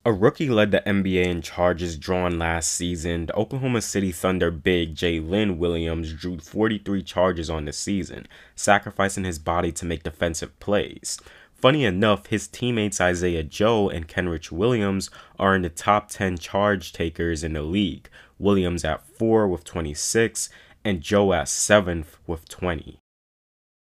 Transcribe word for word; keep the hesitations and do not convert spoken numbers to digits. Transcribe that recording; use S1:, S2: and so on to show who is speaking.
S1: A rookie led the N B A in charges drawn last season. The Oklahoma City Thunder big Jaylin Williams drew forty-three charges on the season, sacrificing his body to make defensive plays. Funny enough, his teammates Isaiah Joe and Kenrich Williams are in the top ten charge takers in the league, Williams at four with twenty-six and Joe at seventh with twenty.